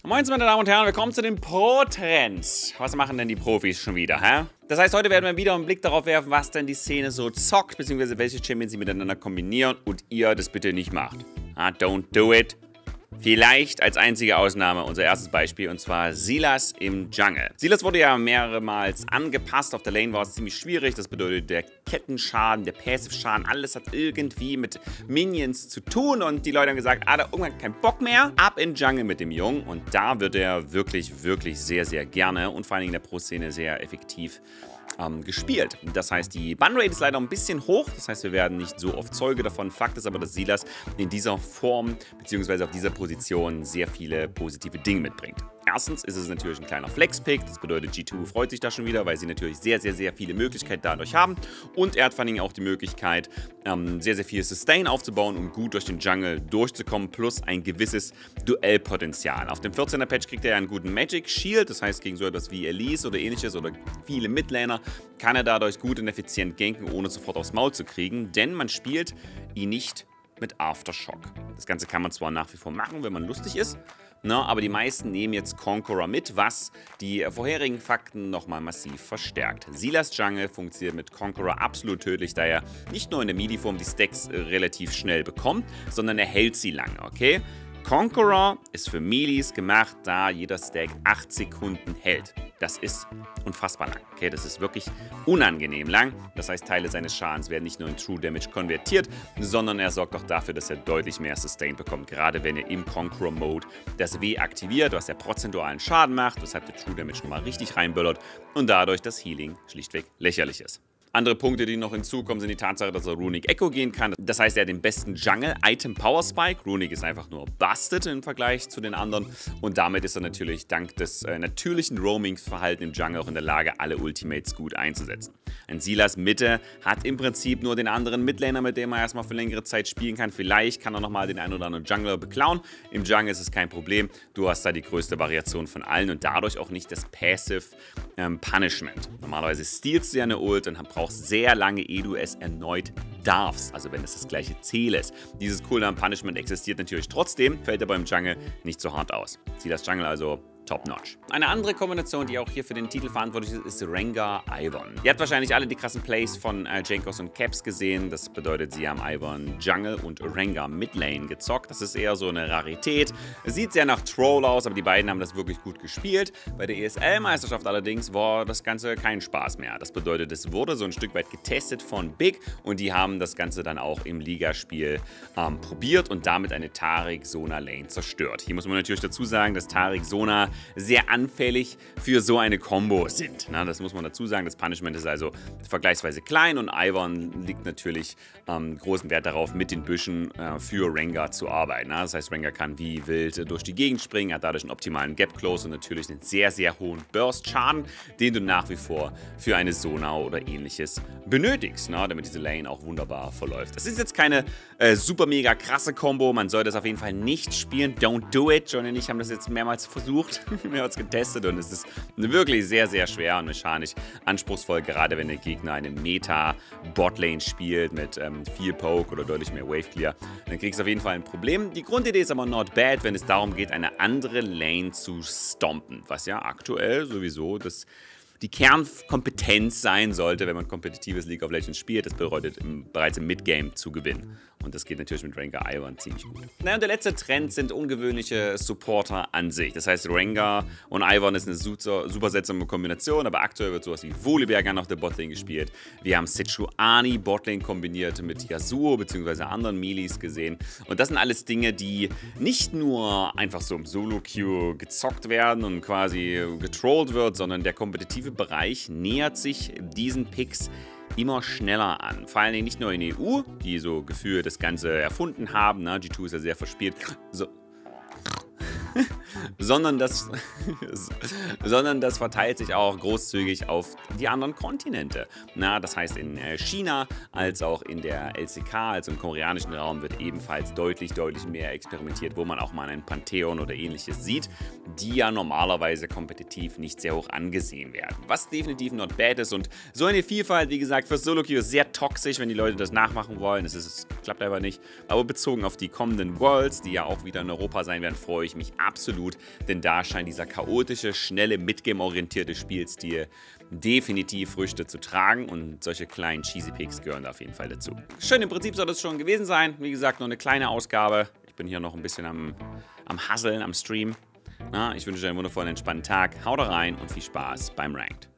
Moin meine Damen und Herren, willkommen zu den Pro-Trends. Was machen denn die Profis schon wieder, hä? Das heißt, heute werden wir wieder einen Blick darauf werfen, was denn die Szene so zockt, beziehungsweise welche Champions sie miteinander kombinieren und ihr das bitte nicht macht. Don't do it. Vielleicht als einzige Ausnahme unser erstes Beispiel, und zwar Sylas im Jungle. Sylas wurde ja mehrmals angepasst. Auf der Lane war es ziemlich schwierig. Das bedeutet, der Kettenschaden, der Passive-Schaden, alles hat irgendwie mit Minions zu tun. Und die Leute haben gesagt, da irgendwann keinen Bock mehr. Ab in Jungle mit dem Jungen. Und da wird er wirklich sehr, sehr gerne und vor allen Dingen in der Pro-Szene sehr effektiv gespielt. Das heißt, die Banrate ist leider ein bisschen hoch, das heißt, wir werden nicht so oft Zeuge davon. Fakt ist aber, dass Sylas in dieser Form bzw. auf dieser Position sehr viele positive Dinge mitbringt. Erstens ist es natürlich ein kleiner Flex-Pick, das bedeutet, G2 freut sich da schon wieder, weil sie natürlich sehr viele Möglichkeiten dadurch haben. Und er hat vor allem auch die Möglichkeit, sehr viel Sustain aufzubauen, um gut durch den Jungle durchzukommen, plus ein gewisses Duellpotenzial. Auf dem 14er Patch kriegt er ja einen guten Magic Shield, das heißt, gegen so etwas wie Elise oder ähnliches oder viele Midlaner kann er dadurch gut und effizient ganken, ohne sofort aufs Maul zu kriegen, denn man spielt ihn nicht mit Aftershock. Das Ganze kann man zwar nach wie vor machen, wenn man lustig ist, aber die meisten nehmen jetzt Conqueror mit, was die vorherigen Fakten nochmal massiv verstärkt. Sylas Jungle funktioniert mit Conqueror absolut tödlich, da er nicht nur in der Midi-Form die Stacks relativ schnell bekommt, sondern er hält sie lange, okay? Conqueror ist für Melees gemacht, da jeder Stack 8 Sekunden hält. Das ist unfassbar lang, okay? Das ist wirklich unangenehm lang. Das heißt, Teile seines Schadens werden nicht nur in True Damage konvertiert, sondern er sorgt auch dafür, dass er deutlich mehr Sustain bekommt. Gerade wenn er im Conqueror-Mode das W aktiviert, was der prozentualen Schaden macht, weshalb der True Damage nochmal richtig reinböllert und dadurch das Healing schlichtweg lächerlich ist. Andere Punkte, die noch hinzukommen, sind die Tatsache, dass er Runic Echo gehen kann. Das heißt, er hat den besten Jungle-Item Power Spike. Runic ist einfach nur busted im Vergleich zu den anderen. Und damit ist er natürlich dank des natürlichen Roaming-Verhaltens im Jungle auch in der Lage, alle Ultimates gut einzusetzen. Ein Sylas Mitte hat im Prinzip nur den anderen Midlaner, mit dem er erstmal für längere Zeit spielen kann. Vielleicht kann er nochmal den einen oder anderen Jungler beklauen. Im Jungle ist es kein Problem. Du hast da die größte Variation von allen und dadurch auch nicht das Passive Punishment. Normalerweise stealst du ja eine Ult und brauchst sehr lange, ehe du es erneut darfst, also wenn es das gleiche Ziel ist. Dieses Cooldown Punishment existiert natürlich trotzdem, fällt aber im Jungle nicht so hart aus. Sylas Jungle also top-notch. Eine andere Kombination, die auch hier für den Titel verantwortlich ist, ist Rengar Ivern. Ihr habt wahrscheinlich alle die krassen Plays von Jankos und Caps gesehen. Das bedeutet, sie haben Ivern Jungle und Rengar Midlane gezockt. Das ist eher so eine Rarität. Es sieht sehr nach Troll aus, aber die beiden haben das wirklich gut gespielt. Bei der ESL-Meisterschaft allerdings war das Ganze kein Spaß mehr. Das bedeutet, es wurde so ein Stück weit getestet von Big und die haben das Ganze dann auch im Ligaspiel probiert und damit eine Taric-Sona-Lane zerstört. Hier muss man natürlich dazu sagen, dass Taric-Sona sehr anfällig für so eine Combo sind. Das muss man dazu sagen. Das Punishment ist also vergleichsweise klein und Ivern liegt natürlich großen Wert darauf, mit den Büschen für Rengar zu arbeiten. Das heißt, Rengar kann wie wild durch die Gegend springen, hat dadurch einen optimalen Gap Close und natürlich einen sehr hohen Burst-Schaden, den du nach wie vor für eine Sona oder ähnliches benötigst, damit diese Lane auch wunderbar verläuft. Das ist jetzt keine super mega krasse Combo. Man sollte das auf jeden Fall nicht spielen. Don't do it. John und ich haben das jetzt mehrmals versucht. Wir haben es getestet und es ist wirklich sehr schwer und mechanisch anspruchsvoll, gerade wenn der Gegner eine Meta-Botlane spielt mit viel Poke oder deutlich mehr Wave Clear. Dann kriegst du auf jeden Fall ein Problem. Die Grundidee ist aber not bad, wenn es darum geht, eine andere Lane zu stompen, was ja aktuell sowieso die Kernkompetenz sein sollte, wenn man kompetitives League of Legends spielt. Das bedeutet, bereits im Midgame zu gewinnen. Und das geht natürlich mit Rengar Ivern ziemlich gut. Und der letzte Trend sind ungewöhnliche Supporter an sich. Das heißt, Rengar und Ivern ist eine super seltsame Kombination, aber aktuell wird sowas wie Volibear gerne auf der Botlane gespielt. Wir haben Sejuani Botlane kombiniert mit Yasuo bzw. anderen Melees gesehen. Und das sind alles Dinge, die nicht nur einfach so im Solo-Queue gezockt werden und quasi getrollt wird, sondern der kompetitive Bereich nähert sich diesen Picks immer schneller an. Vor allem nicht nur in der EU, die so gefühlt das Ganze erfunden haben. G2 ist ja sehr verspielt. sondern das verteilt sich auch großzügig auf die anderen Kontinente. Das heißt, in China als auch in der LCK, also im koreanischen Raum, wird ebenfalls deutlich mehr experimentiert, wo man auch mal einen Pantheon oder ähnliches sieht, die ja normalerweise kompetitiv nicht sehr hoch angesehen werden. Was definitiv not bad ist und so eine Vielfalt, wie gesagt, für Solo-Queue ist sehr toxisch, wenn die Leute das nachmachen wollen. Es klappt aber nicht. Aber bezogen auf die kommenden Worlds, die ja auch wieder in Europa sein werden, freue ich mich absolut, denn da scheint dieser chaotische, schnelle, Midgame-orientierte Spielstil definitiv Früchte zu tragen und solche kleinen Cheesy Picks gehören da auf jeden Fall dazu. Schön, im Prinzip soll das schon gewesen sein. Wie gesagt, nur eine kleine Ausgabe. Ich bin hier noch ein bisschen am Hustlen, am Stream. Na, ich wünsche euch einen wundervollen, entspannten Tag. Haut rein und viel Spaß beim Ranked.